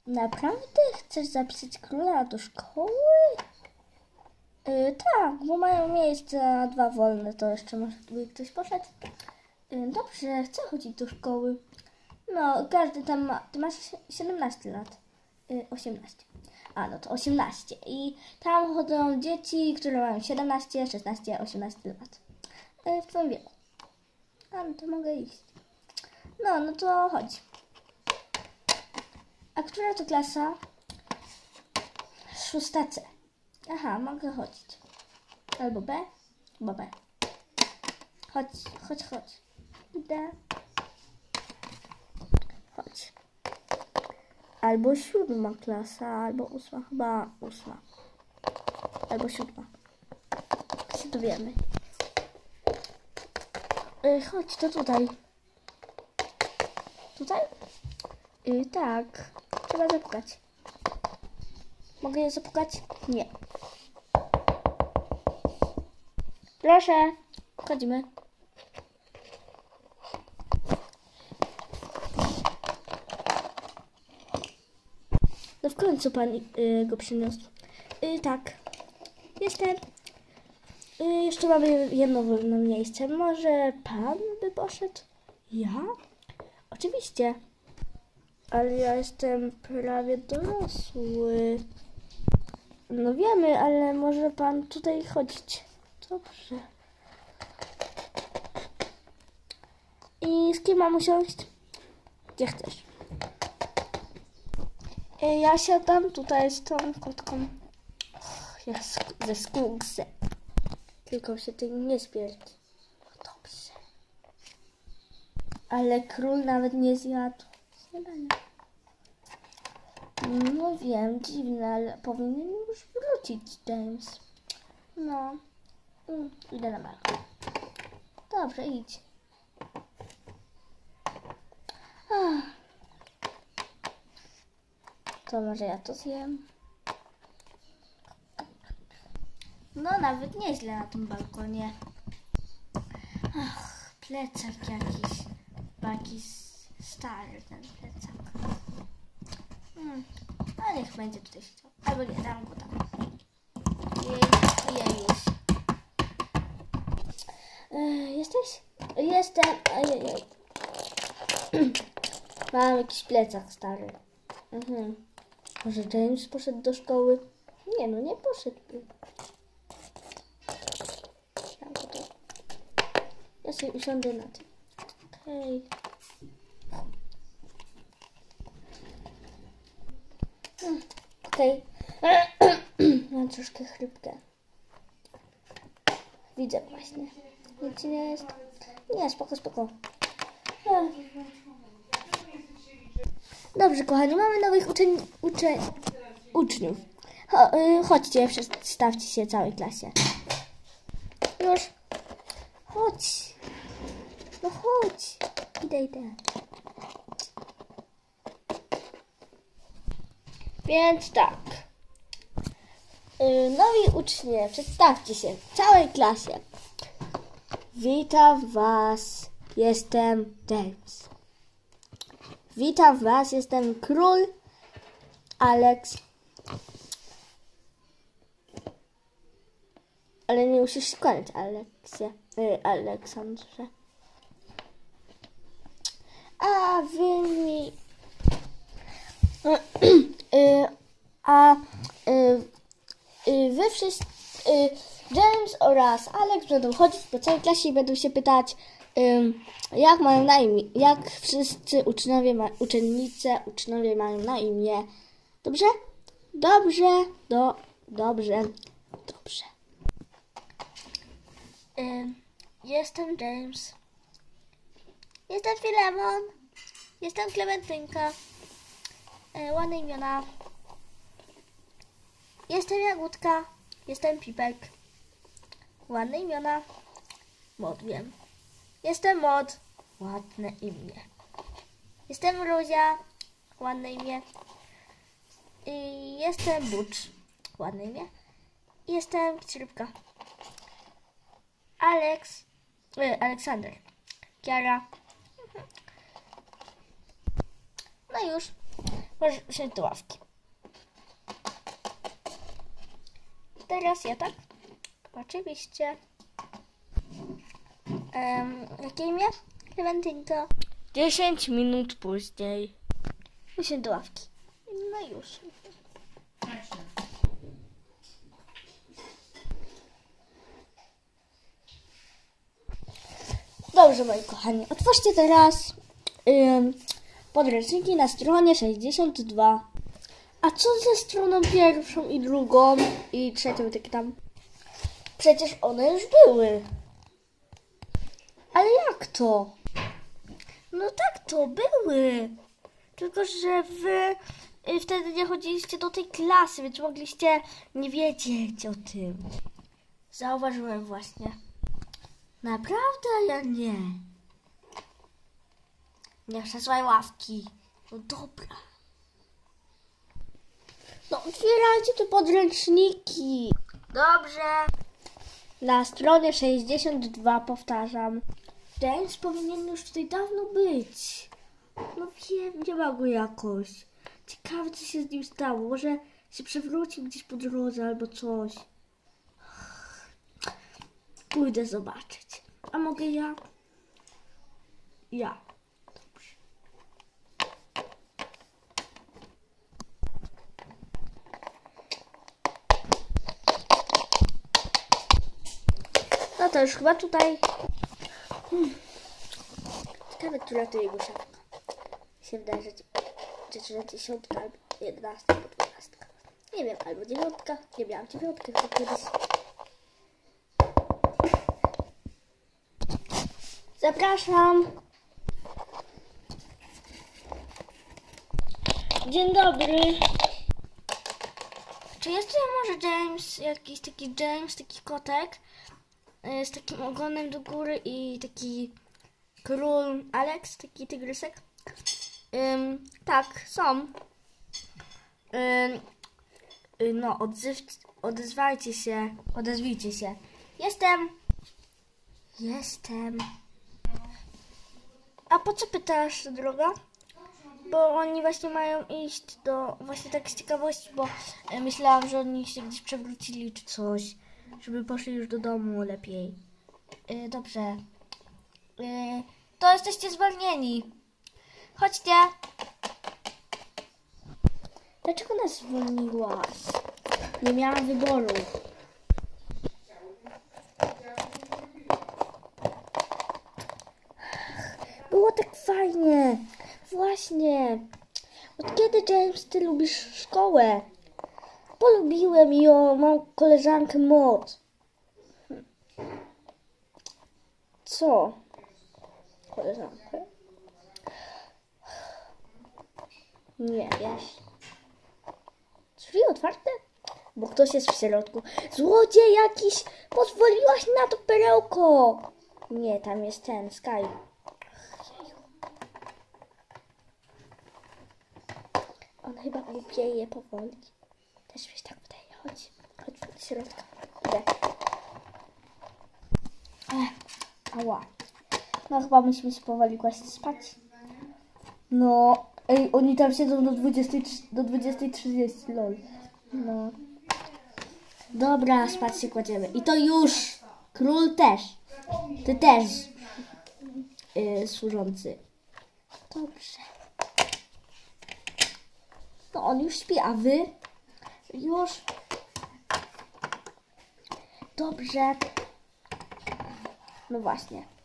Naprawdę chcesz zapisać króla do szkoły? Tak, bo mają miejsca 2 wolne, to jeszcze może by ktoś poszedł. Dobrze, chcę chodzić do szkoły. No, każdy tam ma, ty masz 17 lat. 18. A, no to 18. I tam chodzą dzieci, które mają 17, 16, 18 lat. W twoim wieku. A, no to mogę iść. No to chodź. A która to klasa? 6C. Aha, mogę chodzić. Albo B? Chyba B. Chodź. Idę. Chodź. Albo 7 klasa, albo 8. Chyba 8. Albo 7. Się dowiemy. Chodź, to tutaj. Tutaj? Tak. Trzeba zapukać. Mogę je zapukać? Nie. Proszę. Wchodzimy. No w końcu pan go przyniósł. Tak. Jestem. Jeszcze mamy jedno wolne miejsce. Może pan by poszedł? Ja? Oczywiście. Ale ja jestem prawie dorosły. No wiemy, ale może pan tutaj chodzić. Dobrze. I z kim mam usiąść? Gdzie chcesz? Ja siadam tutaj z tą kotką. Ja ze skółksem. Tylko się tym nie spierdzi. No dobrze. Ale król nawet nie zjadł śniadania. No wiem, dziwne, ale powinien już wrócić, James. No. Idę na balkon. Dobrze, idź. To może ja to zjem. No nawet nieźle na tym balkonie. Ach, plecak jakiś. Taki stary ten plecak. A niech będzie tutaj siedział. Albo nie, dam go tam. Jeść. Jesteś? Jestem. Ajajaj. Mam jakiś plecak stary. Może James poszedł do szkoły? Nie, no nie poszedłby. Ja sobie usiądę na tym. Okej. Mam troszkę chrypkę. Widzę właśnie. Nic nie jest. Nie, spoko. Dobrze, kochani, mamy nowych uczniów. Chodźcie, przedstawcie się całej klasie. Już. Chodź. No chodź. Idę. Więc tak. Nowi uczniowie, przedstawcie się w całej klasie. Witam was. Jestem James. Witam was, jestem król Alex. Ale nie musisz się kłaniać, Aleksandrze. A wy mi... wy wszyscy... James oraz Alex będą chodzić po całej klasie i będą się pytać, jak mają na imię, jak wszyscy uczniowie mają na imię. Dobrze? Dobrze. Jestem James. Jestem Filemon. Jestem Klementynka. Ładne imiona. Jestem Jagódka. Jestem Pipek. Ładne imiona. Mod, wiem. Jestem Mod. Ładne imię. Jestem Ruzia. Ładne imię. I jestem Butch. Ładne imię. I jestem Rybka. Aleksander. Kiara. No już. Możesz usiąść do ławki. Teraz ja, tak? Oczywiście. Jakie imię? Clementynka. 10 minut później. Usiądź do ławki. No już. Dobrze, moi kochani. Otwórzcie teraz podręczniki na stronie 62. A co ze stroną pierwszą i drugą i trzecią, takie tam? Przecież one już były. Ale jak to? No tak, to były. Tylko że wy wtedy nie chodziliście do tej klasy, więc mogliście nie wiedzieć o tym. Zauważyłem właśnie. Naprawdę? Ja nie. Nie przesuwaj ławki. No dobra. No otwierajcie te podręczniki. Dobrze. Na stronie 62 powtarzam. James powinien już tutaj dawno być. No wiem, nie ma go jakoś. Ciekawe, co się z nim stało. Może się przewrócił gdzieś po drodze albo coś. Pójdę zobaczyć. A mogę ja? Ja. Dobrze. No to już chyba tutaj. Ciekawe, która to jego szafka. Się wydaje, że 10 albo 11 albo 12. Nie wiem, albo 9. Nie miałam 9 to kiedyś. Zapraszam. Dzień dobry. Czy jest tutaj może James, jakiś taki James, taki kotek z takim ogonem do góry i taki król Alex, taki tygrysek? Tak, są. No, odezwijcie się. Jestem. A po co pytasz, droga? Bo oni właśnie mają iść do, właśnie tak z ciekawości, bo myślałam, że oni się gdzieś przewrócili czy coś, żeby poszli już do domu lepiej. Dobrze. To jesteście zwolnieni. Chodźcie. Dlaczego nas zwolniłaś? Nie miałam wyboru. Było tak fajnie. Właśnie. Od kiedy, James, ty lubisz szkołę? Polubiłem ją, mam koleżankę Maud. Co? Koleżankę? Nie wiesz. Drzwi otwarte? Bo ktoś jest w środku. Złodziej jakiś! Pozwoliłaś na to perełko! Nie, tam jest ten, Sky. On chyba głupieje powoli. Też mi się tak wydaje. Chodź do środka. Idę. Ała. No chyba musimy się powoli kłaść spać. No, ej, oni tam siedzą do 20:30, lol. No. Dobra, spać się kładziemy. I to już! Król też. Ty też. Służący. Dobrze. No on już śpi, a wy? Już. Dobrze. No właśnie.